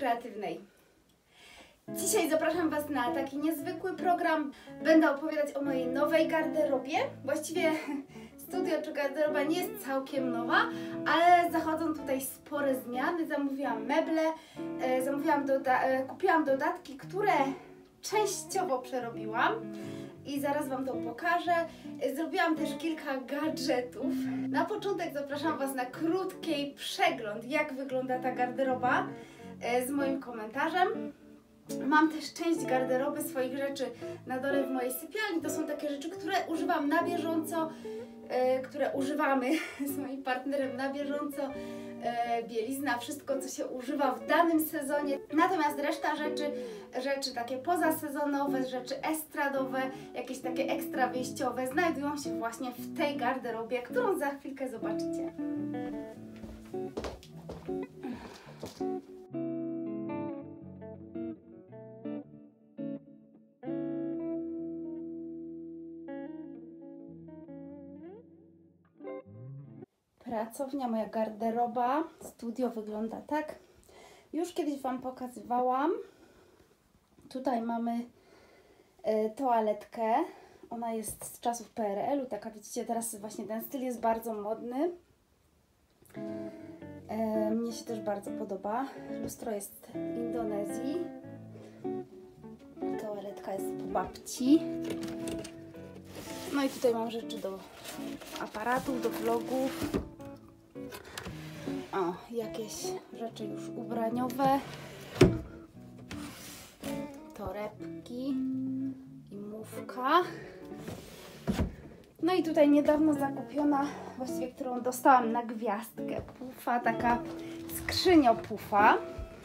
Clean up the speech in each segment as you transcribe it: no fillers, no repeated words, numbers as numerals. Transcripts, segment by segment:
kreatywnej. Dzisiaj zapraszam Was na taki niezwykły program. Będę opowiadać o mojej nowej garderobie. Właściwie studio czy garderoba nie jest całkiem nowa, ale zachodzą tutaj spore zmiany. Zamówiłam meble, kupiłam dodatki, które częściowo przerobiłam. I zaraz Wam to pokażę. Zrobiłam też kilka gadżetów. Na początek zapraszam Was na krótki przegląd, jak wygląda ta garderoba z moim komentarzem. Mam też część garderoby swoich rzeczy na dole w mojej sypialni. To są takie rzeczy, które używam na bieżąco, które używamy z moim partnerem na bieżąco. Bielizna, wszystko co się używa w danym sezonie. Natomiast reszta rzeczy takie pozasezonowe, rzeczy estradowe, jakieś takie ekstra wyjściowe znajdują się właśnie w tej garderobie, którą za chwilkę zobaczycie. Pracownia, moja garderoba, studio wygląda tak. Już kiedyś Wam pokazywałam. Tutaj mamy toaletkę. Ona jest z czasów PRL-u, taka widzicie, teraz właśnie ten styl jest bardzo modny. Mnie się też bardzo podoba. Lustro jest z Indonezji. Toaletka jest po babci. No i tutaj mam rzeczy do aparatów, do vlogów. O, jakieś rzeczy już ubraniowe. Torebki i mówka. No i tutaj niedawno zakupiona, właściwie którą dostałam na gwiazdkę, pufa, taka skrzyniopufa.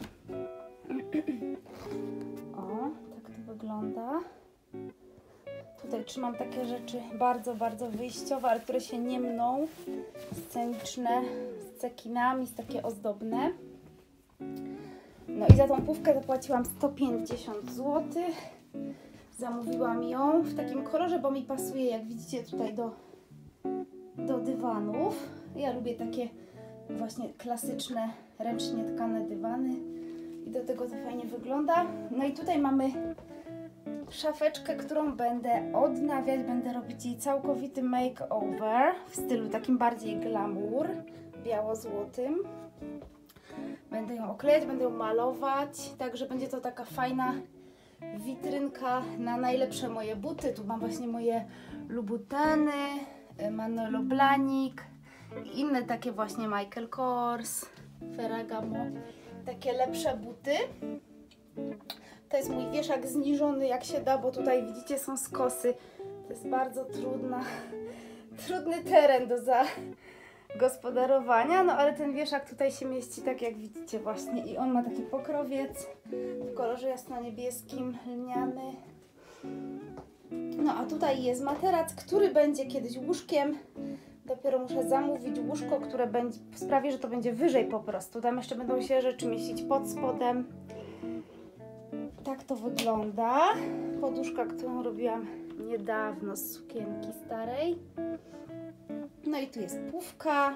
O, tak to wygląda. Tutaj trzymam takie rzeczy bardzo, bardzo wyjściowe, ale które się nie mną. Sceniczne, z cekinami, takie ozdobne. No i za tą pufkę zapłaciłam 150 zł. Zamówiłam ją w takim kolorze, bo mi pasuje, jak widzicie, tutaj do dywanów. Ja lubię takie właśnie klasyczne, ręcznie tkane dywany. I do tego to fajnie wygląda. No i tutaj mamy szafeczkę, którą będę odnawiać, będę robić jej całkowity makeover w stylu takim bardziej glamour, biało-złotym. Będę ją oklejać, będę ją malować, także będzie to taka fajna witrynka na najlepsze moje buty. Tu mam właśnie moje Louboutiny, Manolo Blahnik i inne takie właśnie Michael Kors, Ferragamo, takie lepsze buty. To jest mój wieszak zniżony jak się da, bo tutaj widzicie są skosy. To jest bardzo trudny teren do zagospodarowania, no ale ten wieszak tutaj się mieści tak jak widzicie właśnie i on ma taki pokrowiec w kolorze jasno-niebieskim, lniany. No a tutaj jest materac, który będzie kiedyś łóżkiem. Dopiero muszę zamówić łóżko, które sprawi, że to będzie wyżej po prostu. Tam jeszcze będą się rzeczy mieścić pod spodem. Tak to wygląda. Poduszka, którą robiłam niedawno z sukienki starej. No i tu jest pufka.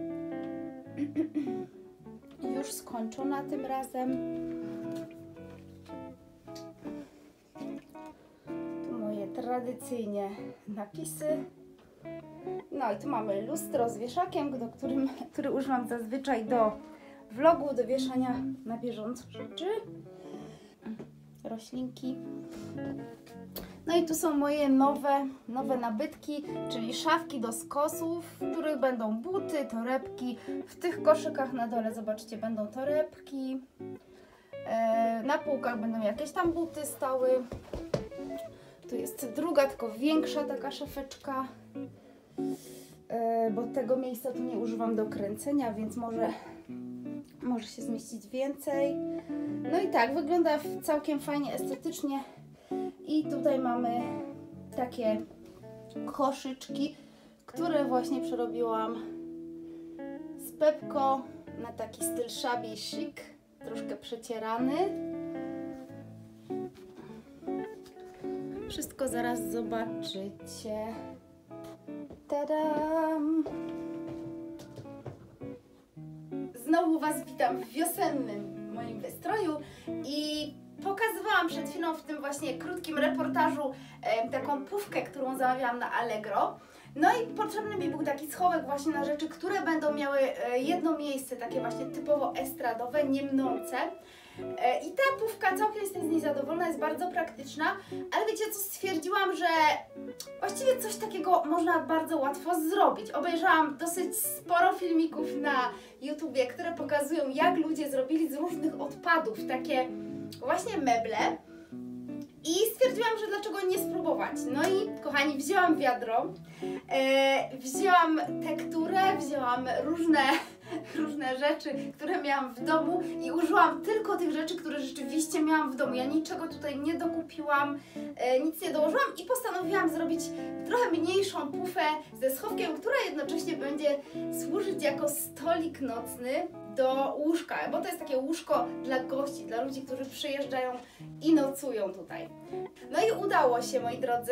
Już skończona tym razem. Tu moje tradycyjnie napisy. No i tu mamy lustro z wieszakiem, który używam zazwyczaj do vlogu, do wieszania na bieżąco rzeczy. Roślinki. No i tu są moje nowe nabytki, czyli szafki do skosów, w których będą buty, torebki. W tych koszykach na dole, zobaczcie, będą torebki. Na półkach będą jakieś tam buty stały. Tu jest druga, tylko większa taka szafeczka, bo tego miejsca tu nie używam do kręcenia, więc może się zmieścić więcej. No i tak, wygląda całkiem fajnie, estetycznie. I tutaj mamy takie koszyczki, które właśnie przerobiłam z Pepco na taki styl shabby chic, troszkę przecierany. Wszystko zaraz zobaczycie. Tadam! Znowu Was witam w wiosennym moim wystroju i pokazywałam przed chwilą w tym właśnie krótkim reportażu taką pufkę, którą zamawiałam na Allegro. No i potrzebny mi był taki schowek właśnie na rzeczy, które będą miały jedno miejsce, takie właśnie typowo estradowe, niemnące. I ta pufka, całkiem jestem z niej zadowolona, jest bardzo praktyczna, ale wiecie co, stwierdziłam, że właściwie coś takiego można bardzo łatwo zrobić. Obejrzałam dosyć sporo filmików na YouTubie, które pokazują, jak ludzie zrobili z różnych odpadów takie właśnie meble. I stwierdziłam, że dlaczego nie spróbować. No i kochani, wzięłam wiadro, wzięłam tekturę, wzięłam różne rzeczy, które miałam w domu i użyłam tylko tych rzeczy, które rzeczywiście miałam w domu. Ja niczego tutaj nie dokupiłam, nic nie dołożyłam i postanowiłam zrobić trochę mniejszą pufę ze schowkiem, która jednocześnie będzie służyć jako stolik nocny do łóżka, bo to jest takie łóżko dla gości, dla ludzi, którzy przyjeżdżają i nocują tutaj. No i udało się, moi drodzy.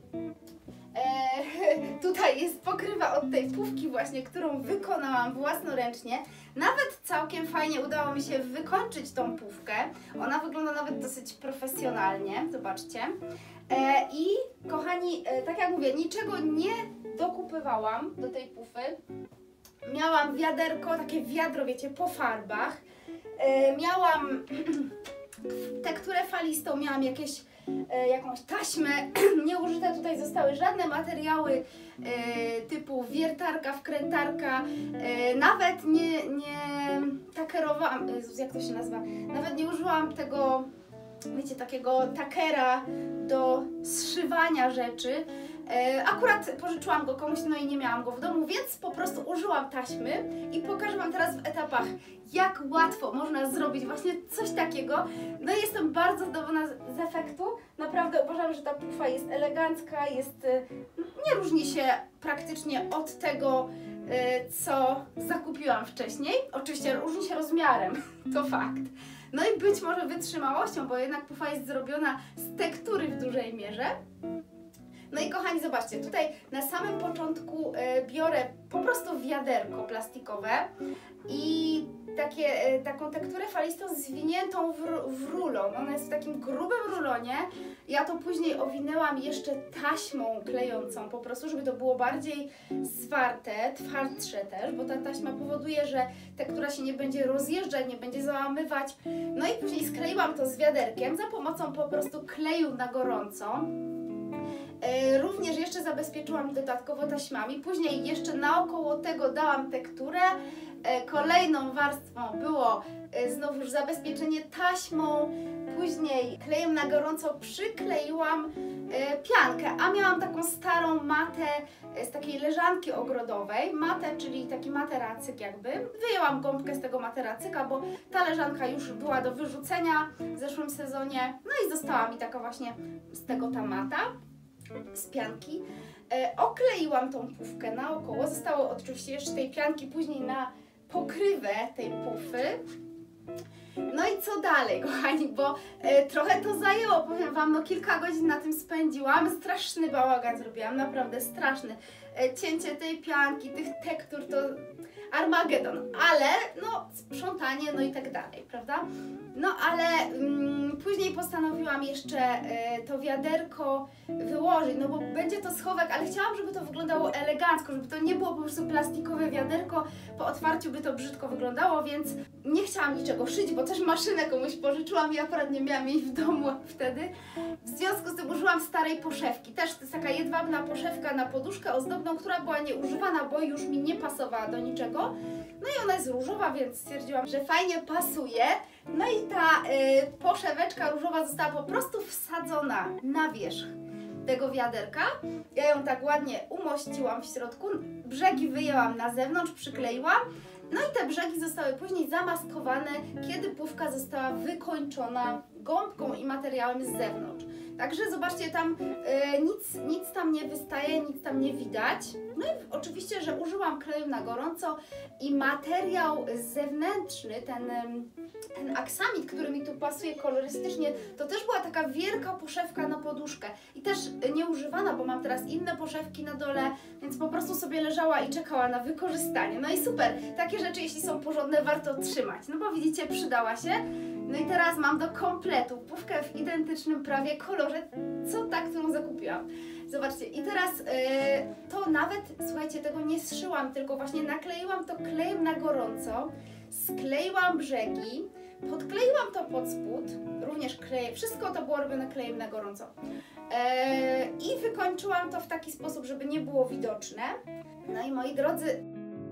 Tutaj jest pokrywa od tej pufki właśnie, którą wykonałam własnoręcznie. Nawet całkiem fajnie udało mi się wykończyć tą pufkę. Ona wygląda nawet dosyć profesjonalnie, zobaczcie. I kochani, tak jak mówię, niczego nie dokupywałam do tej pufy. Miałam wiaderko, takie wiadro, wiecie, po farbach. Miałam tekturę falistą, miałam jakąś taśmę. Nieużyte tutaj zostały żadne materiały typu wiertarka, wkrętarka. Nawet nie takerowałam, jak to się nazywa, nawet nie użyłam tego, wiecie, takiego takera do zszywania rzeczy. Akurat pożyczyłam go komuś, no i nie miałam go w domu, więc po prostu użyłam taśmy i pokażę Wam teraz w etapach, jak łatwo można zrobić właśnie coś takiego. No i jestem bardzo zadowolona z efektu. Naprawdę uważam, że ta pufa jest elegancka, nie różni się praktycznie od tego, co zakupiłam wcześniej. Oczywiście różni się rozmiarem, to fakt. No i być może wytrzymałością, bo jednak pufa jest zrobiona z tektury w dużej mierze. No i kochani, zobaczcie, tutaj na samym początku biorę po prostu wiaderko plastikowe i taką tekturę falistą zwiniętą w rulon. Ona jest w takim grubym rulonie. Ja to później owinęłam jeszcze taśmą klejącą po prostu, żeby to było bardziej zwarte, twardsze też, bo ta taśma powoduje, że tektura się nie będzie rozjeżdżać, nie będzie załamywać. No i później skleiłam to z wiaderkiem za pomocą po prostu kleju na gorąco. Również jeszcze zabezpieczyłam dodatkowo taśmami, później jeszcze naokoło tego dałam tekturę. Kolejną warstwą było znowuż zabezpieczenie taśmą, później klejem na gorąco przykleiłam piankę, a miałam taką starą matę z takiej leżanki ogrodowej, matę, czyli taki materacyk jakby. Wyjęłam gąbkę z tego materacyka, bo ta leżanka już była do wyrzucenia w zeszłym sezonie, no i została mi taka właśnie z tego ta mata z pianki. Okleiłam tą pufkę naokoło, zostało oczywiście jeszcze tej pianki później na pokrywę tej pufy. No i co dalej, kochani, bo trochę to zajęło, powiem Wam, no kilka godzin na tym spędziłam, straszny bałagan zrobiłam, naprawdę straszny. Cięcie tej pianki, tych tektur to Armagedon, ale no sprzątanie, no i tak dalej, prawda? No ale później postanowiłam jeszcze to wiaderko wyłożyć, no bo będzie to schowek, ale chciałam, żeby to wyglądało elegancko, żeby to nie było po prostu plastikowe wiaderko, po otwarciu by to brzydko wyglądało, więc nie chciałam niczego szyć, bo też maszynę komuś pożyczyłam i akurat nie miałam jej w domu wtedy. W związku z tym użyłam starej poszewki, też to jest taka jedwabna poszewka na poduszkę ozdobną, która była nieużywana, bo już mi nie pasowała do niczego. No i ona jest różowa, więc stwierdziłam, że fajnie pasuje. No i ta poszeweczka różowa została po prostu wsadzona na wierzch tego wiaderka. Ja ją tak ładnie umościłam w środku, brzegi wyjęłam na zewnątrz, przykleiłam. No i te brzegi zostały później zamaskowane, kiedy pufka została wykończona gąbką i materiałem z zewnątrz. Także zobaczcie, tam nic tam nie wystaje, nic tam nie widać. No i oczywiście, że użyłam kleju na gorąco i materiał zewnętrzny, ten aksamit, który mi tu pasuje kolorystycznie, to też była taka wielka poszewka na poduszkę. I też nie używałam używana, bo mam teraz inne poszewki na dole, więc po prostu sobie leżała i czekała na wykorzystanie. No i super, takie rzeczy jeśli są porządne, warto trzymać, no bo widzicie, przydała się. No i teraz mam do kompletu pufkę w identycznym prawie kolorze, co ta, którą zakupiłam. Zobaczcie, i teraz to nawet, słuchajcie, tego nie zszyłam, tylko właśnie nakleiłam to klejem na gorąco, skleiłam brzegi, podkleiłam to pod spód, również klejem, wszystko to było robione klejem na gorąco. I wykończyłam to w taki sposób, żeby nie było widoczne. No i moi drodzy,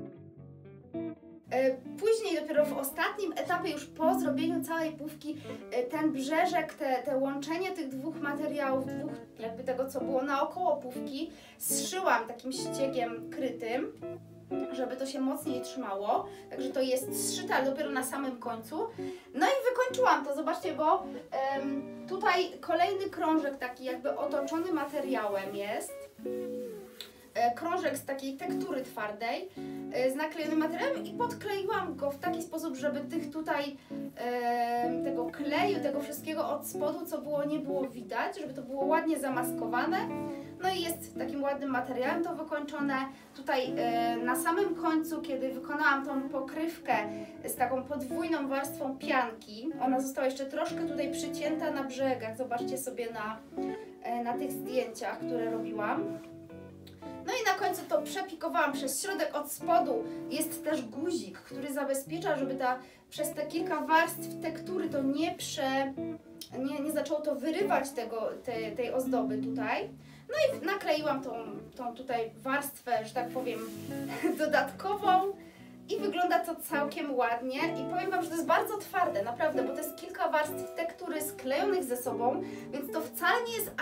później dopiero w ostatnim etapie, już po zrobieniu całej pufki, ten brzeżek, te łączenie tych dwóch materiałów, jakby tego, co było naokoło pufki, zszyłam takim ściegiem krytym, żeby to się mocniej trzymało, także to jest zszyte, ale dopiero na samym końcu. No i wykończyłam to, zobaczcie, bo tutaj kolejny krążek taki jakby otoczony materiałem jest. Krążek z takiej tektury twardej, z naklejonym materiałem i podkleiłam go w taki sposób, żeby tych tutaj tego kleju, tego wszystkiego od spodu, co było, nie było widać, żeby to było ładnie zamaskowane. No i jest takim ładnym materiałem to wykończone. Tutaj na samym końcu, kiedy wykonałam tą pokrywkę z taką podwójną warstwą pianki, ona została jeszcze troszkę tutaj przycięta na brzegach, zobaczcie sobie na tych zdjęciach, które robiłam. No i na końcu to przepikowałam przez środek. Od spodu jest też guzik, który zabezpiecza, żeby przez te kilka warstw tektury to nie zaczęło to wyrywać tej ozdoby tutaj. No i nakleiłam tą tutaj warstwę, że tak powiem, dodatkową i wygląda to całkiem ładnie. I powiem Wam, że to jest bardzo twarde, naprawdę, bo to jest kilka warstw tektury sklejonych ze sobą, więc to wcale nie jest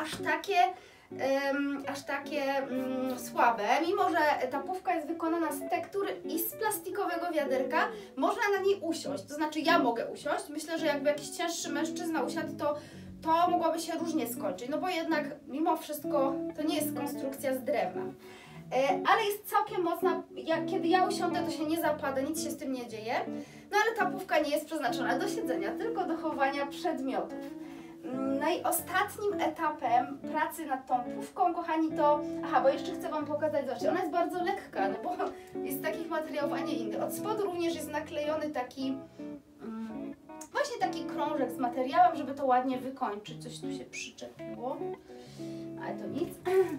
aż takie słabe, mimo że ta pufka jest wykonana z tektury i z plastikowego wiaderka, można na niej usiąść, to znaczy ja mogę usiąść, myślę, że jakby jakiś cięższy mężczyzna usiadł, to mogłoby się różnie skończyć, no bo jednak mimo wszystko to nie jest konstrukcja z drewna. Ale jest całkiem mocna, kiedy ja usiądę, to się nie zapada, nic się z tym nie dzieje, no ale ta pufka nie jest przeznaczona do siedzenia, tylko do chowania przedmiotów. No i ostatnim etapem pracy nad tą pufką, kochani, to... Aha, bo jeszcze chcę Wam pokazać, zobaczcie, ona jest bardzo lekka, no bo jest z takich materiałów, a nie innych. Od spodu również jest naklejony taki... właśnie taki krążek z materiałem, żeby to ładnie wykończyć. Coś tu się przyczepiło, ale to nic.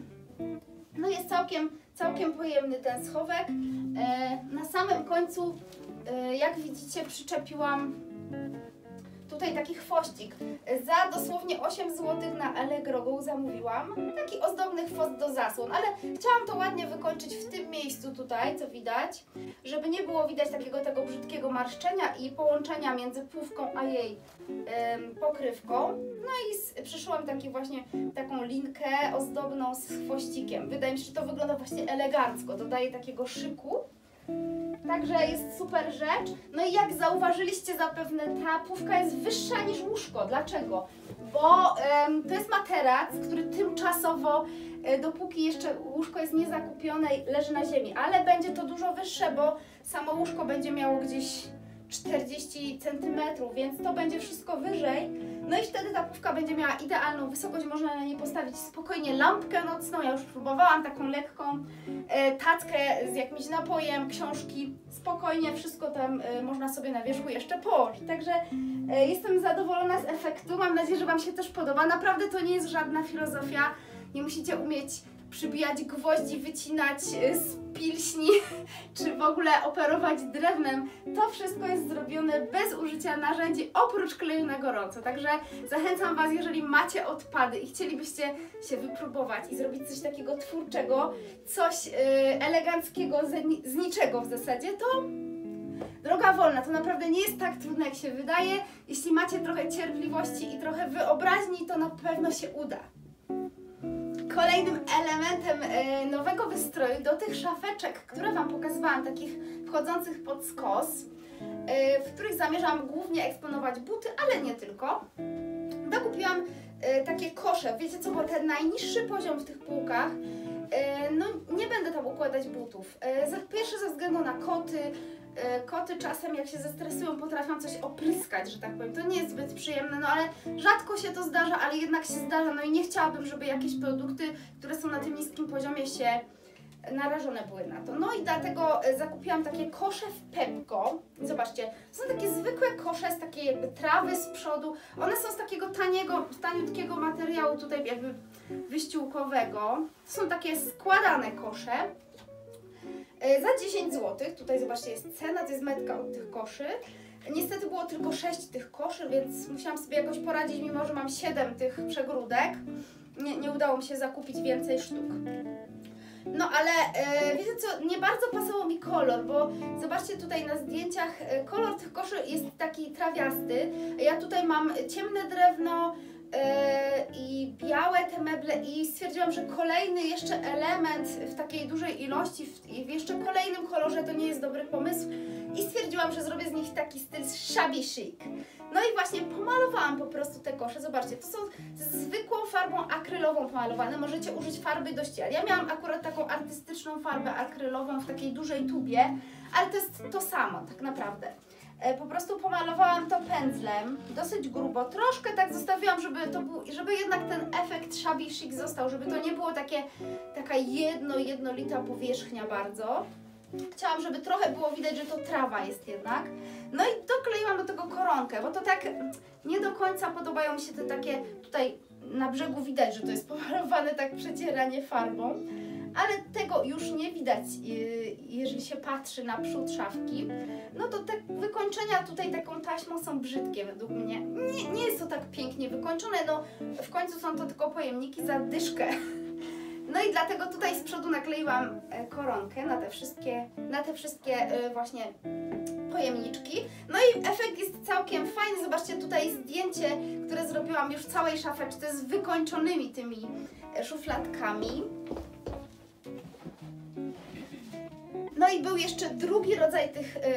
No jest całkiem pojemny ten schowek. Na samym końcu, jak widzicie, przyczepiłam tutaj taki chwościk. Za dosłownie 8 zł na Allegro go zamówiłam. Taki ozdobny chwost do zasłon, ale chciałam to ładnie wykończyć w tym miejscu tutaj, co widać, żeby nie było widać tego brzydkiego marszczenia i połączenia między pufką a jej pokrywką. No i przyszyłam taką linkę ozdobną z chwościkiem. Wydaje mi się, że to wygląda właśnie elegancko, dodaje takiego szyku. Także jest super rzecz. No i jak zauważyliście zapewne, ta pufka jest wyższa niż łóżko. Dlaczego? Bo to jest materac, który tymczasowo, dopóki jeszcze łóżko jest niezakupione, leży na ziemi. Ale będzie to dużo wyższe, bo samo łóżko będzie miało gdzieś 40 cm, więc to będzie wszystko wyżej. No i wtedy ta pufka będzie miała idealną wysokość, można na niej postawić spokojnie lampkę nocną, ja już próbowałam, taką lekką tackę z jakimś napojem, książki, spokojnie wszystko tam można sobie na wierzchu jeszcze położyć. Także jestem zadowolona z efektu, mam nadzieję, że Wam się też podoba. Naprawdę to nie jest żadna filozofia, nie musicie umieć przybijać gwoździ, wycinać z pilśni, czy w ogóle operować drewnem. To wszystko jest zrobione bez użycia narzędzi, oprócz kleju na gorąco. Także zachęcam Was, jeżeli macie odpady i chcielibyście się wypróbować i zrobić coś takiego twórczego, coś eleganckiego z niczego w zasadzie, to droga wolna. To naprawdę nie jest tak trudne, jak się wydaje. Jeśli macie trochę cierpliwości i trochę wyobraźni, to na pewno się uda. Kolejnym elementem nowego wystroju do tych szafeczek, które Wam pokazywałam, takich wchodzących pod skos, w których zamierzam głównie eksponować buty, ale nie tylko, dokupiłam takie kosze. Wiecie co, bo ten najniższy poziom w tych półkach, no nie będę tam układać butów. Pierwsze ze względu na koty, koty czasem jak się zestresują potrafią coś opryskać, że tak powiem. To nie jest zbyt przyjemne, no ale rzadko się to zdarza, ale jednak się zdarza. No i nie chciałabym, żeby jakieś produkty, które są na tym niskim poziomie się narażone były na to. No i dlatego zakupiłam takie kosze w Pepco. Zobaczcie, są takie zwykłe kosze z takiej jakby trawy z przodu. One są z takiego taniutkiego materiału tutaj jakby wyściółkowego. To są takie składane kosze. Za 10 zł. Tutaj zobaczcie, jest cena, to jest metka od tych koszy. Niestety było tylko 6 tych koszy, więc musiałam sobie jakoś poradzić, mimo że mam 7 tych przegródek. Nie udało mi się zakupić więcej sztuk. No ale wiecie co, nie bardzo pasował mi kolor, bo zobaczcie tutaj na zdjęciach, kolor tych koszy jest taki trawiasty. Ja tutaj mam ciemne drewno i białe te meble i stwierdziłam, że kolejny jeszcze element w takiej dużej ilości, w jeszcze kolejnym kolorze to nie jest dobry pomysł i stwierdziłam, że zrobię z nich taki styl shabby chic. No i właśnie pomalowałam po prostu te kosze. Zobaczcie, to są zwykłą farbą akrylową pomalowane. Możecie użyć farby do ściel. Ja miałam akurat taką artystyczną farbę akrylową w takiej dużej tubie, ale to jest to samo tak naprawdę. Po prostu pomalowałam to pędzlem, dosyć grubo. Troszkę tak zostawiłam, żeby jednak ten efekt shabby chic został, żeby to nie było taka jednolita powierzchnia bardzo. Chciałam, żeby trochę było widać, że to trawa jest jednak. No i dokleiłam do tego koronkę, bo to tak nie do końca podobają mi się te takie, tutaj na brzegu widać, że to jest pomalowane tak przecieranie farbą, ale tego już nie widać, jeżeli się patrzy na przód szafki. No to te wykończenia tutaj taką taśmą są brzydkie według mnie. Nie jest to tak pięknie wykończone, no w końcu są to tylko pojemniki za dyszkę. No i dlatego tutaj z przodu nakleiłam koronkę na te wszystkie właśnie pojemniczki. No i efekt jest całkiem fajny. Zobaczcie, tutaj zdjęcie, które zrobiłam już w całej szafeczce z wykończonymi tymi szufladkami. No i był jeszcze drugi rodzaj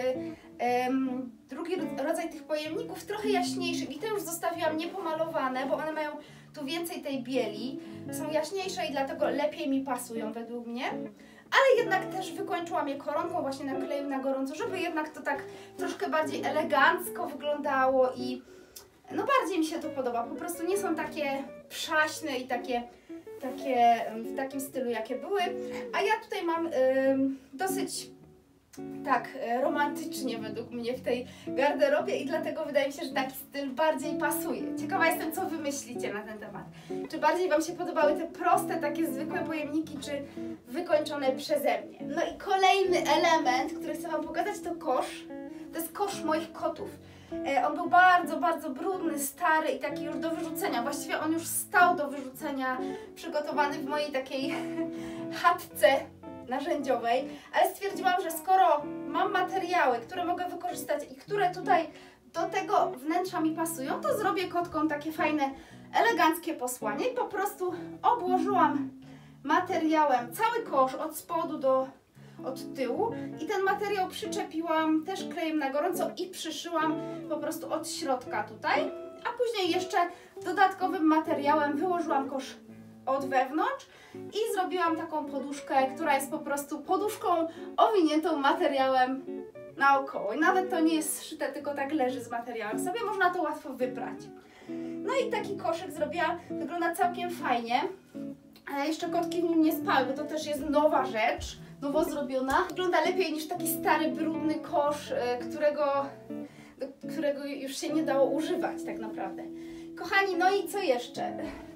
tych pojemników, trochę jaśniejszych i te już zostawiłam niepomalowane, bo one mają tu więcej tej bieli, są jaśniejsze i dlatego lepiej mi pasują według mnie. Ale jednak też wykończyłam je koronką właśnie na kleju na gorąco, żeby jednak to tak troszkę bardziej elegancko wyglądało i no bardziej mi się to podoba. Po prostu nie są takie przaśne i takie w takim stylu, jakie były. A ja tutaj mam dosyć tak romantycznie według mnie w tej garderobie i dlatego wydaje mi się, że taki styl bardziej pasuje. Ciekawa jestem, co wy myślicie na ten temat. Czy bardziej wam się podobały te proste, takie zwykłe pojemniki, czy wykończone przeze mnie? No i kolejny element, który chcę wam pokazać, to kosz. To jest kosz moich kotów. On był bardzo brudny, stary i taki już do wyrzucenia. Właściwie on już stał do wyrzucenia, przygotowany w mojej takiej chatce narzędziowej, ale stwierdziłam, że skoro mam materiały, które mogę wykorzystać i które tutaj do tego wnętrza mi pasują, to zrobię kotkom takie fajne, eleganckie posłanie i po prostu obłożyłam materiałem cały kosz od spodu od tyłu i ten materiał przyczepiłam też klejem na gorąco i przyszyłam po prostu od środka tutaj, a później jeszcze dodatkowym materiałem wyłożyłam kosz od wewnątrz i zrobiłam taką poduszkę, która jest po prostu poduszką owiniętą materiałem naokoło. I nawet to nie jest szyte, tylko tak leży z materiałem sobie, można to łatwo wyprać. No i taki koszyk zrobiłam, wygląda całkiem fajnie. A jeszcze kotki w nim nie spały, bo to też jest nowa rzecz, nowo zrobiona. Wygląda lepiej niż taki stary, brudny kosz, którego już się nie dało używać tak naprawdę. Kochani, no i co jeszcze?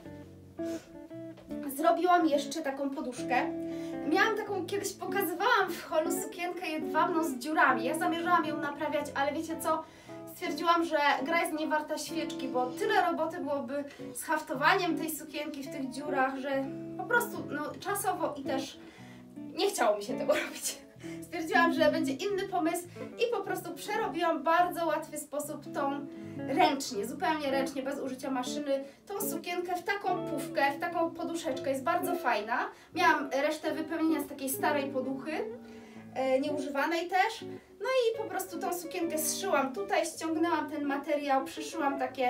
Zrobiłam jeszcze taką poduszkę. Miałam taką, kiedyś pokazywałam w holu sukienkę jedwabną z dziurami. Ja zamierzałam ją naprawiać, ale wiecie co? Stwierdziłam, że gra jest nie warta świeczki, bo tyle roboty byłoby z haftowaniem tej sukienki w tych dziurach, że po prostu no, czasowo i też nie chciało mi się tego robić. Stwierdziłam, że będzie inny pomysł i po prostu przerobiłam w bardzo łatwy sposób tą ręcznie, zupełnie ręcznie, bez użycia maszyny, tą sukienkę w taką pufkę, w taką poduszeczkę. Jest bardzo fajna. Miałam resztę wypełnienia z takiej starej poduchy, nieużywanej też. No i po prostu tą sukienkę zszyłam tutaj, ściągnęłam ten materiał, przyszyłam takie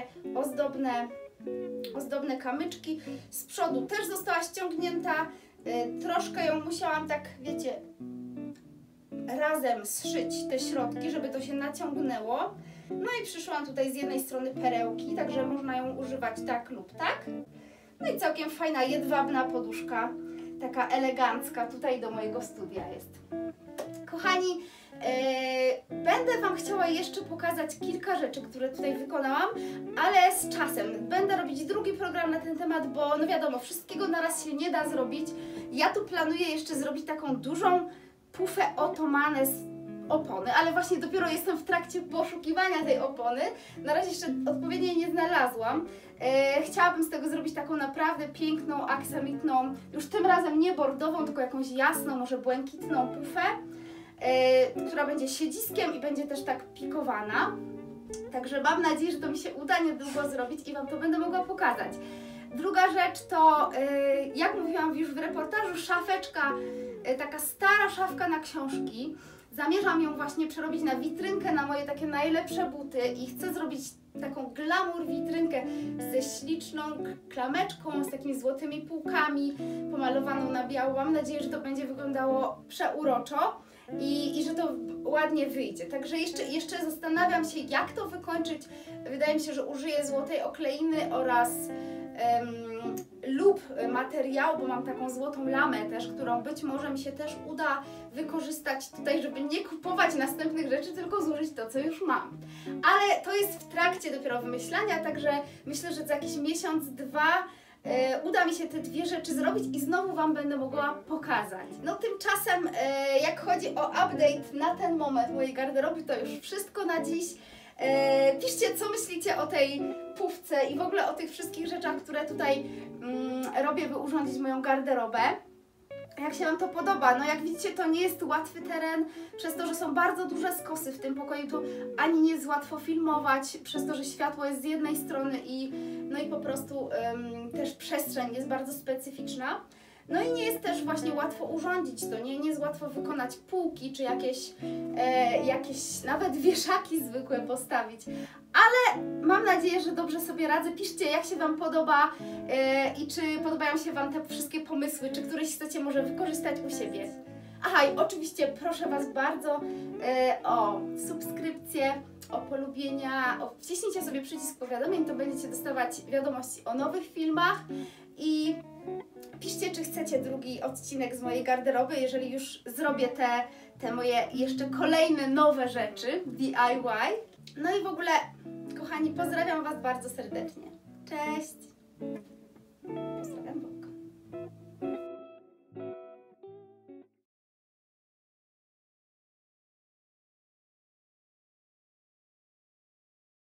ozdobne kamyczki. Z przodu też została ściągnięta. Troszkę ją musiałam tak, wiecie, razem zszyć te środki, żeby to się naciągnęło. No i przyszłam tutaj z jednej strony perełki, także można ją używać tak lub tak. No i całkiem fajna, jedwabna poduszka, taka elegancka, tutaj do mojego studia jest. Kochani, będę Wam chciała jeszcze pokazać kilka rzeczy, które tutaj wykonałam, ale z czasem. Będę robić drugi program na ten temat, bo no wiadomo, wszystkiego naraz się nie da zrobić. Ja tu planuję jeszcze zrobić taką dużą pufę otomanę z opony, ale właśnie dopiero jestem w trakcie poszukiwania tej opony. Na razie jeszcze odpowiedniej nie znalazłam. Chciałabym z tego zrobić taką naprawdę piękną, aksamitną, już tym razem nie bordową, tylko jakąś jasną, może błękitną pufę, która będzie siedziskiem i będzie też tak pikowana. Także mam nadzieję, że to mi się uda niedługo zrobić i Wam to będę mogła pokazać. Druga rzecz to, jak mówiłam już w reportażu, szafeczka, taka stara szafka na książki. Zamierzam ją właśnie przerobić na witrynkę, na moje takie najlepsze buty i chcę zrobić taką glamour witrynkę ze śliczną klameczką, z takimi złotymi półkami, pomalowaną na biało. Mam nadzieję, że to będzie wyglądało przeuroczo i że to ładnie wyjdzie. Także jeszcze zastanawiam się, jak to wykończyć. Wydaje mi się, że użyję złotej okleiny oraz lub materiału, bo mam taką złotą lamę też, którą być może mi się też uda wykorzystać tutaj, żeby nie kupować następnych rzeczy, tylko zużyć to, co już mam. Ale to jest w trakcie dopiero wymyślania, także myślę, że za jakiś miesiąc, dwa uda mi się te dwie rzeczy zrobić i znowu Wam będę mogła pokazać. No tymczasem, jak chodzi o update na ten moment mojej garderoby, to już wszystko na dziś. Piszcie, co myślicie o tej pufce i w ogóle o tych wszystkich rzeczach, które tutaj robię, by urządzić moją garderobę. Jak się Wam to podoba? No jak widzicie, to nie jest łatwy teren, przez to, że są bardzo duże skosy w tym pokoju, to ani nie jest łatwo filmować, przez to, że światło jest z jednej strony no i po prostu też przestrzeń jest bardzo specyficzna. No i nie jest też właśnie łatwo urządzić to, nie jest łatwo wykonać półki, czy jakieś nawet wieszaki zwykłe postawić. Ale mam nadzieję, że dobrze sobie radzę. Piszcie, jak się Wam podoba i czy podobają się Wam te wszystkie pomysły, czy któreś chcecie może wykorzystać u siebie. Aha, i oczywiście proszę Was bardzo o subskrypcję, o polubienia, wciśnijcie sobie przycisk powiadomień, to będziecie dostawać wiadomości o nowych filmach i piszcie, czy chcecie drugi odcinek z mojej garderoby, jeżeli już zrobię te moje jeszcze kolejne nowe rzeczy DIY. No i w ogóle, kochani, pozdrawiam Was bardzo serdecznie. Cześć! Pozdrawiam.